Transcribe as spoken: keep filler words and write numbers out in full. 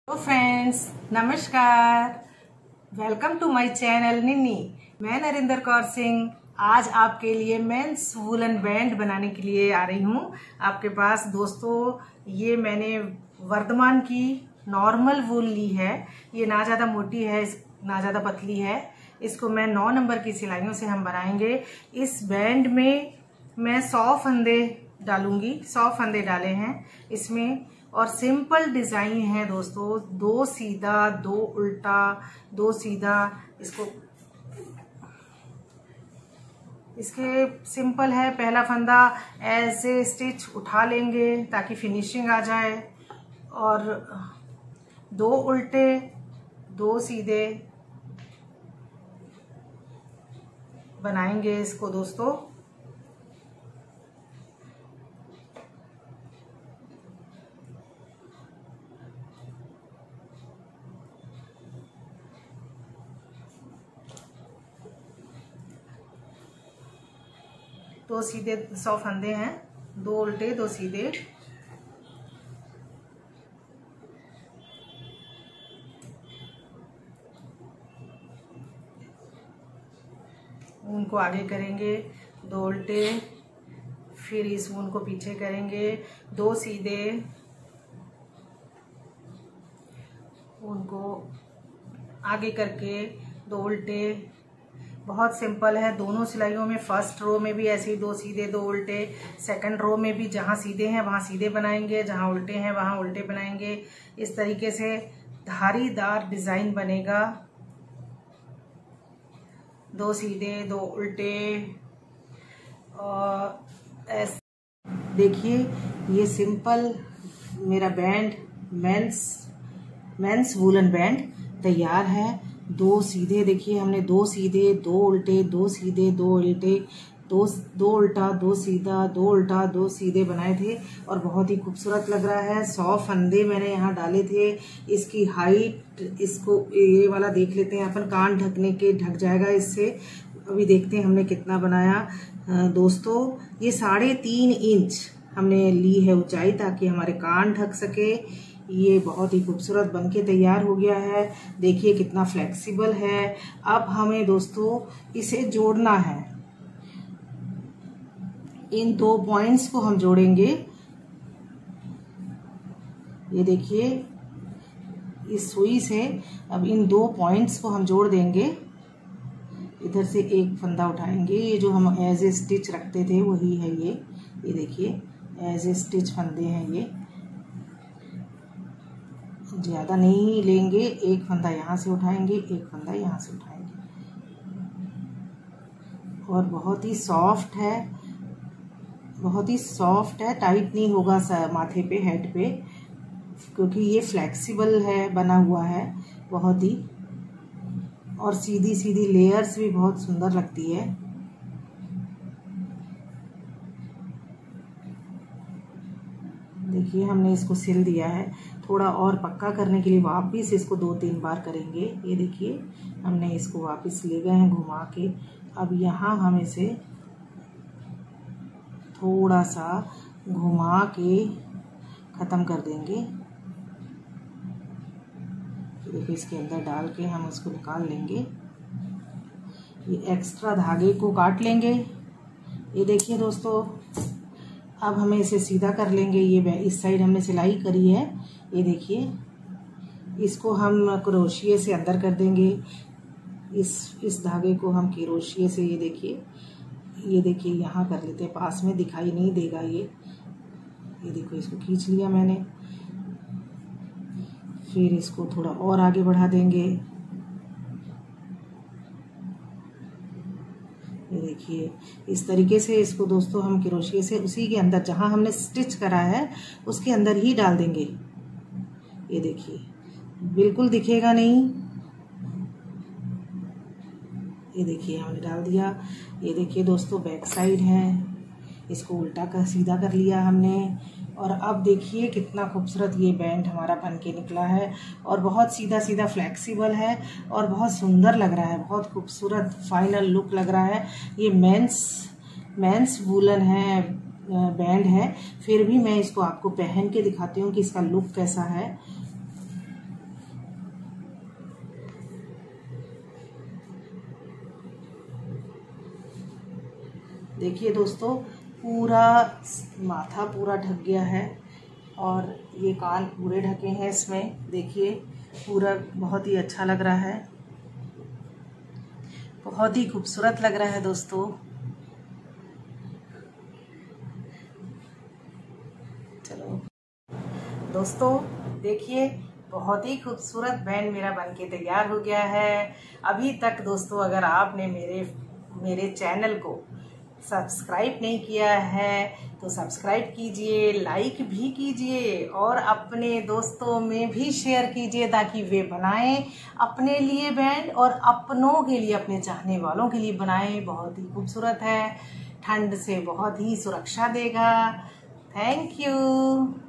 तो फ्रेंड्स नमस्कार, welcome to my channel Ninni. मैं नरेंद्र कौर सिंह आज आपके लिए मेंस वूलन बैंड बनाने के लिए आ रही हूँ आपके पास। दोस्तों, ये मैंने वर्धमान की नॉर्मल वूल ली है। ये ना ज़्यादा मोटी है ना ज़्यादा पतली है। इसको मैं नौ नंबर की सिलाइयों से हम बनाएंगे। इस बैंड में मैं सौ फंदे डालूंगी, सौ फंदे डाले हैं इसमें। और सिंपल डिजाइन है दोस्तों, दो सीधा दो उल्टा दो सीधा। इसको इसके सिंपल है। पहला फंदा ऐसे स्टिच उठा लेंगे ताकि फिनिशिंग आ जाए, और दो उल्टे दो सीधे बनाएंगे इसको दोस्तों। दो सीधे सौ फंदे हैं, दो उल्टे दो सीधे। ऊन को आगे करेंगे, दो उल्टे, फिर इस ऊन को पीछे करेंगे, दो सीधे, ऊन को आगे करके दो उल्टे। बहुत सिंपल है दोनों सिलाइयों में। फर्स्ट रो में भी ऐसे ही दो सीधे दो उल्टे, सेकंड रो में भी जहां सीधे हैं वहां सीधे बनाएंगे, जहां उल्टे हैं वहां उल्टे बनाएंगे। इस तरीके से धारीदार डिजाइन बनेगा। दो सीधे दो उल्टे। और ऐसे देखिए, ये सिंपल मेरा band men's men's woollen band तैयार है। दो सीधे देखिए, हमने दो सीधे दो उल्टे दो सीधे दो उल्टे दो दो उल्टा दो सीधा दो उल्टा दो सीधे बनाए थे, और बहुत ही खूबसूरत लग रहा है। सौ फंदे मैंने यहाँ डाले थे। इसकी हाइट, इसको ये वाला देख लेते हैं अपन, कान ढकने के ढक जाएगा इससे। अभी देखते हैं हमने कितना बनाया। दोस्तों, ये साढ़े तीन इंच हमने ली है ऊंचाई, ताकि हमारे कान ढक सके। ये बहुत ही खूबसूरत बनके तैयार हो गया है। देखिए कितना फ्लेक्सिबल है। अब हमें दोस्तों इसे जोड़ना है। इन दो पॉइंट्स को हम जोड़ेंगे। ये देखिए, इस सुई से अब इन दो पॉइंट्स को हम जोड़ देंगे। इधर से एक फंदा उठाएंगे। ये जो हम एज ए स्टिच रखते थे वही है ये। ये देखिए, एज ए स्टिच फंदे हैं ये। ज्यादा नहीं लेंगे, एक फंदा यहाँ से उठाएंगे, एक फंदा यहाँ से उठाएंगे। और बहुत ही सॉफ्ट है, बहुत ही सॉफ्ट है। टाइट नहीं होगा माथे पे, हेड पे, क्योंकि ये फ्लेक्सिबल है, बना हुआ है बहुत ही। और सीधी सीधी लेयर्स भी बहुत सुंदर लगती है। देखिए, हमने इसको सिल दिया है। थोड़ा और पक्का करने के लिए वापस इसको दो तीन बार करेंगे। ये देखिए, हमने इसको वापस ले गए हैं घुमा के। अब यहाँ हम इसे थोड़ा सा घुमा के ख़त्म कर देंगे। देखिए, इसके अंदर डाल के हम इसको निकाल लेंगे। ये एक्स्ट्रा धागे को काट लेंगे। ये देखिए दोस्तों, अब हमें इसे सीधा कर लेंगे। ये इस साइड हमने सिलाई करी है। ये देखिए, इसको हम क्रोशिये से अंदर कर देंगे। इस इस धागे को हम क्रोशिये से, ये देखिए ये देखिए यहाँ कर लेते हैं, पास में दिखाई नहीं देगा ये। ये देखो, इसको खींच लिया मैंने। फिर इसको थोड़ा और आगे बढ़ा देंगे। ये देखिए, इस तरीके से इसको दोस्तों हम क्रोशिये से उसी के अंदर जहां हमने स्टिच करा है उसके अंदर ही डाल देंगे। ये देखिए, बिल्कुल दिखेगा नहीं। ये देखिए, हमने डाल दिया। ये देखिए दोस्तों, बैक साइड है, इसको उल्टा कर सीधा कर लिया हमने। और अब देखिए कितना खूबसूरत ये बैंड हमारा बन के निकला है। और बहुत सीधा सीधा फ्लेक्सिबल है और बहुत सुंदर लग रहा है। बहुत खूबसूरत फाइनल लुक लग रहा है। ये मेंस मेंस वूलन है, बैंड है। फिर भी मैं इसको आपको पहन के दिखाती हूँ कि इसका लुक कैसा है। देखिए दोस्तों, पूरा माथा पूरा ढक गया है और ये कान पूरे ढके हैं इसमें। देखिए पूरा बहुत ही अच्छा लग रहा है, बहुत ही खूबसूरत लग रहा है दोस्तों। चलो दोस्तों देखिए, बहुत ही खूबसूरत बैंड मेरा बनके तैयार हो गया है। अभी तक दोस्तों अगर आपने मेरे मेरे चैनल को सब्सक्राइब नहीं किया है तो सब्सक्राइब कीजिए, लाइक भी कीजिए और अपने दोस्तों में भी शेयर कीजिए ताकि वे बनाएं अपने लिए बैंड और अपनों के लिए, अपने चाहने वालों के लिए बनाएं। बहुत ही खूबसूरत है, ठंड से बहुत ही सुरक्षा देगा। Thank you.